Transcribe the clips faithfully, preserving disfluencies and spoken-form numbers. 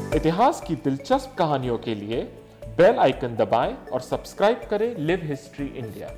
इतिहास की दिलचस्प कहानियों के लिए बेल आइकन दबाएं और सब्सक्राइब करें लिव हिस्ट्री इंडिया।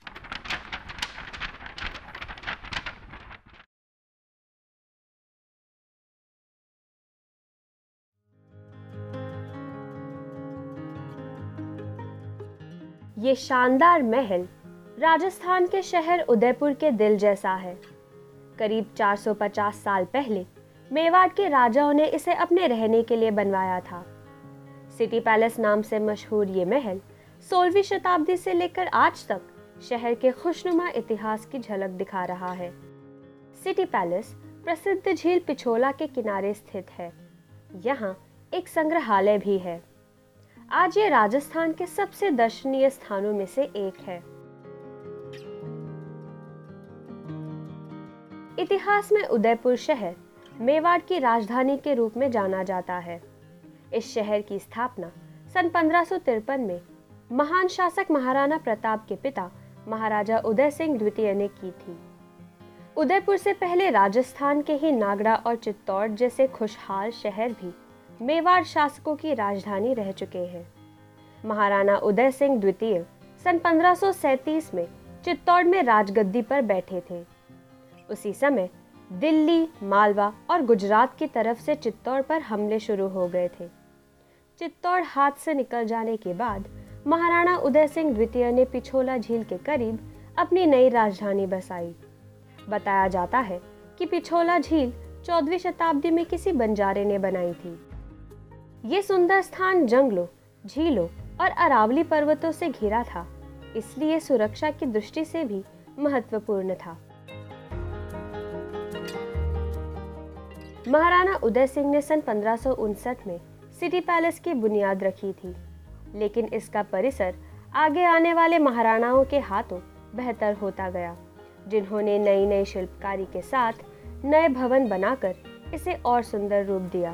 ये शानदार महल राजस्थान के शहर उदयपुर के दिल जैसा है। करीब चार सौ पचास साल पहले मेवाड़ के राजाओं ने इसे अपने रहने के लिए बनवाया था। सिटी पैलेस नाम से मशहूर ये महल सोलहवीं शताब्दी से लेकर आज तक शहर के खुशनुमा इतिहास की झलक दिखा रहा है। सिटी पैलेस प्रसिद्ध झील पिछोला के किनारे स्थित है। यहाँ एक संग्रहालय भी है। आज ये राजस्थान के सबसे दर्शनीय स्थानों में से एक है। इतिहास में उदयपुर शहर मेवाड़ की राजधानी के रूप में जाना जाता है। इस शहर की स्थापना सन पंद्रह सौ तिरपन में महान शासक महाराणा प्रताप के पिता महाराजा उदय सिंह द्वितीय ने की थी। उदयपुर से पहले राजस्थान के ही नागड़ा और चित्तौड़ जैसे खुशहाल शहर भी मेवाड़ शासकों की राजधानी रह चुके हैं। महाराणा उदय सिंह द्वितीय सन पंद्रह सौ सैंतीस में चित्तौड़ में राजगद्दी पर बैठे थे। उसी समय दिल्ली, मालवा और गुजरात की तरफ से चित्तौड़ पर हमले शुरू हो गए थे। चित्तौड़ हाथ से निकल जाने के बाद महाराणा उदय सिंह द्वितीय ने पिछोला झील के करीब अपनी नई राजधानी बसाई। बताया जाता है कि पिछोला झील चौदहवीं शताब्दी में किसी बंजारे ने बनाई थी। ये सुंदर स्थान जंगलों, झीलों और अरावली पर्वतों से घिरा था, इसलिए सुरक्षा की दृष्टि से भी महत्वपूर्ण था। महाराणा उदय सिंह ने सन पंद्रह सौ उनसठ में सिटी पैलेस की बुनियाद रखी थी, लेकिन इसका परिसर आगे आने वाले महाराणाओं के हाथों बेहतर होता गया, जिन्होंने नई नई शिल्पकारी के साथ नए भवन बनाकर इसे और सुंदर रूप दिया।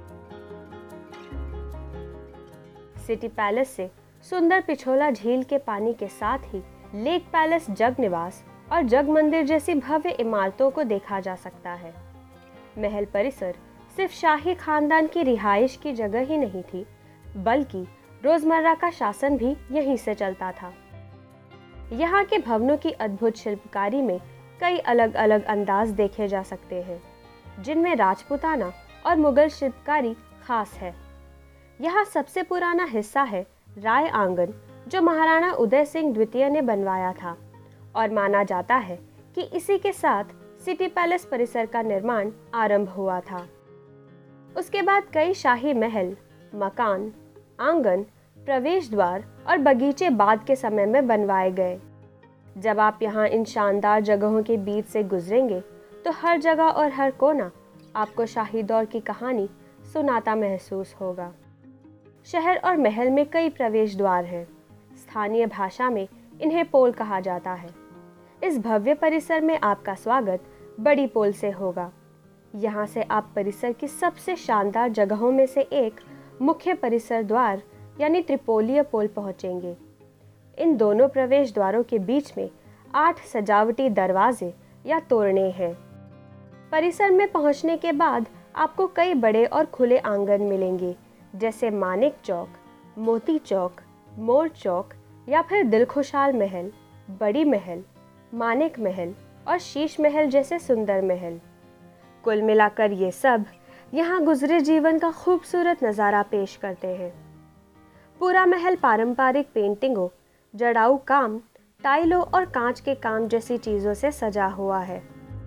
सिटी पैलेस से सुंदर पिछोला झील के पानी के साथ ही लेक पैलेस, जग निवास और जग मंदिर जैसी भव्य इमारतों को देखा जा सकता है। महल परिसर सिर्फ शाही खानदान की रिहाइश की जगह ही नहीं थी, बल्कि रोजमर्रा का शासन भी यहीं से चलता था। यहाँ के भवनों की अद्भुत शिल्पकारी में कई अलग अलग अंदाज देखे जा सकते हैं, जिनमें राजपूताना और मुगल शिल्पकारी खास है। यहाँ सबसे पुराना हिस्सा है राय आंगन, जो महाराणा उदय सिंह द्वितीय ने बनवाया था और माना जाता है कि इसी के साथ सिटी पैलेस परिसर का निर्माण आरंभ हुआ था। उसके बाद कई शाही महल, मकान, आंगन, प्रवेश द्वार और बगीचे बाद के समय में बनवाए गए। जब आप यहाँ इन शानदार जगहों के बीच से गुजरेंगे तो हर जगह और हर कोना आपको शाही दौर की कहानी सुनाता महसूस होगा। शहर और महल में कई प्रवेश द्वार हैं। स्थानीय भाषा में इन्हें पोल कहा जाता है। इस भव्य परिसर में आपका स्वागत बड़ी पोल से होगा। यहाँ से आप परिसर की सबसे शानदार जगहों में से एक मुख्य परिसर द्वार यानी त्रिपोलीय पोल पहुँचेंगे। इन दोनों प्रवेश द्वारों के बीच में आठ सजावटी दरवाजे या तोरणे हैं। परिसर में पहुँचने के बाद आपको कई बड़े और खुले आंगन मिलेंगे, जैसे मानिक चौक, मोती चौक, मोर चौक या फिर दिलखुशाल महल, बड़ी महल, मानिक महल और शीश महल जैसे सुंदर महल। कुल मिलाकर ये सब यहाँ गुजरे जीवन का खूबसूरत नज़ारा पेश करते हैं। पूरा महल पारंपरिक पेंटिंगों, जड़ाऊ काम, टाइलों और कांच के काम जैसी चीज़ों से सजा हुआ है।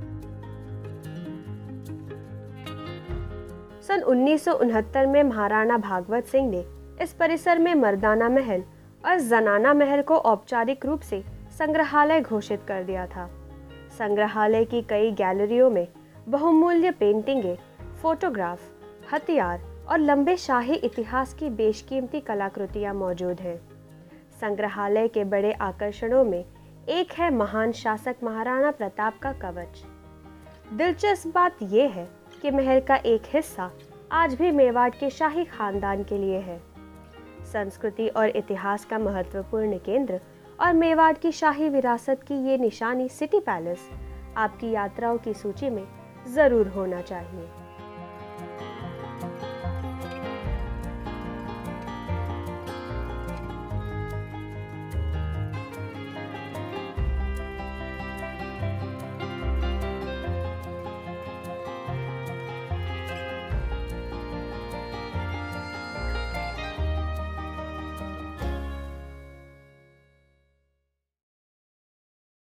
सन उन्नीस सौ उनहत्तर में महाराणा भागवत सिंह ने इस परिसर में मर्दाना महल और जनाना महल को औपचारिक रूप से संग्रहालय घोषित कर दिया था। संग्रहालय की कई गैलरियों में बहुमूल्य पेंटिंगें, फोटोग्राफ, हथियार और लंबे शाही इतिहास की बेशकीमती कलाकृतियां मौजूद हैं। संग्रहालय के बड़े आकर्षणों में एक है महान शासक महाराणा प्रताप का कवच। दिलचस्प बात यह है कि महल का एक हिस्सा आज भी मेवाड़ के शाही खानदान के लिए है। संस्कृति और इतिहास का महत्वपूर्ण केंद्र और मेवाड़ की शाही विरासत की ये निशानी सिटी पैलेस आपकी यात्राओं की सूची में ज़रूर होना चाहिए।